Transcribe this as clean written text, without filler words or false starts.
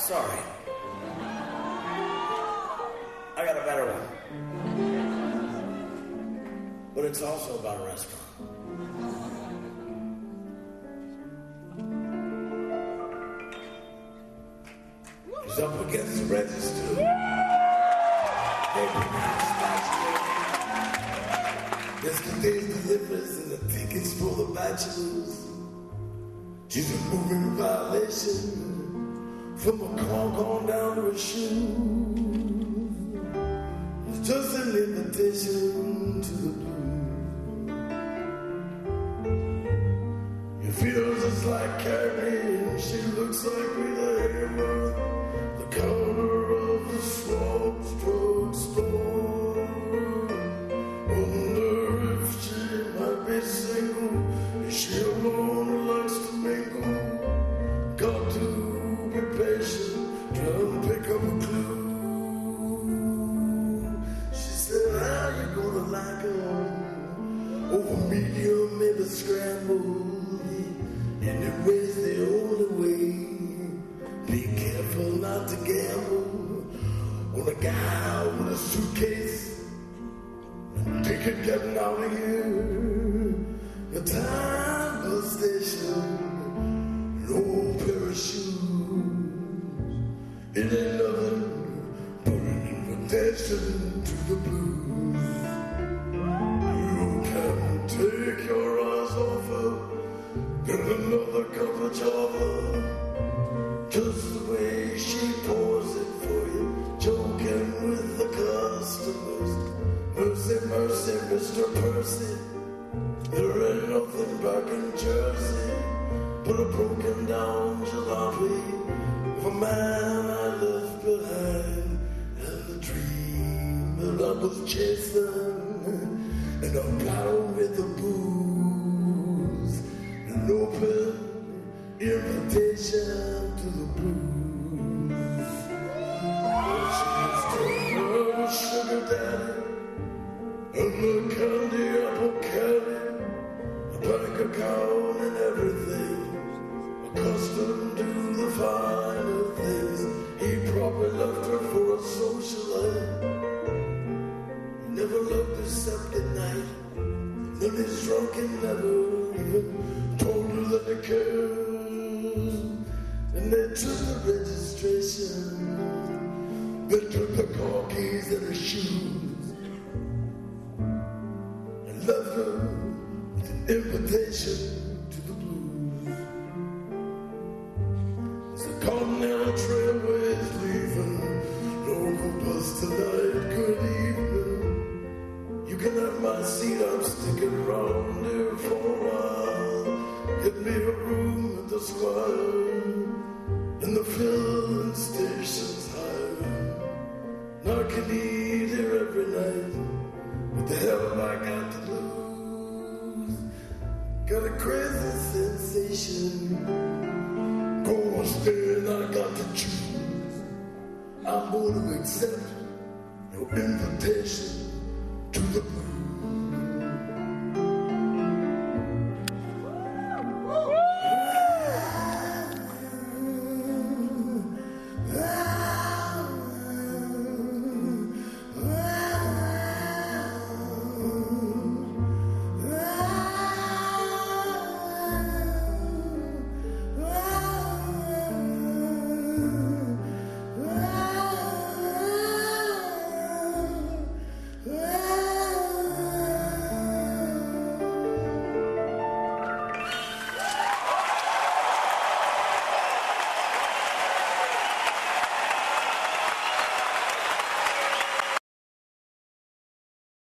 Sorry. I got a better one. But it's also about a restaurant. He's up against the register. Yesterday's deliveries and the tickets for the bachelors. She's a moving violation from a conk on down to her shoes. It's just an invitation to the blues. You feel just like Cagney and she looks like Rita Hayworth, the counter of the Schwab drugstore. Wonder if she might be single, is she alone who likes to mingle? Got to be patient, try to pick up a clue. She said, how you gonna like her? Over medium, maybe scrambled. Anyway's the only way. Be careful not to gamble on a guy with a suitcase. Take it getting out of here. The time bus station, no pair of shoes. It ain't nothing but an invitation to the blues. You can take your eyes off her, get another cup of java. Just the way she pours it for you, joking with the customers. Mercy, mercy, Mr. Percy. There ain't nothing back in Jersey but a broken down jalopy of a man I left behind and the dream that I was chasing and a bottle with the booze, an open invitation to the blues. She's turning her sugar daddy and the candy apple candy, a bank account and everything, accustomed to the finer things. He probably left her for a socialite. He never loved her except at night. Then he's drunk and never even told her that he cares. And they took the registration, they took the car keys and her shoes, left her with an invitation to the blues. As the Continental Trailway's leaving, local bus tonight, good evening. You can have my seat, I'm sticking around here for a while. Get me a room at the Squire, and the filling station's higher. Now I can eat here every night. What the hell have I got to lose? Got a crazy sensation. Go on, stay and I got to choose. I'm going to accept your invitation to the blues.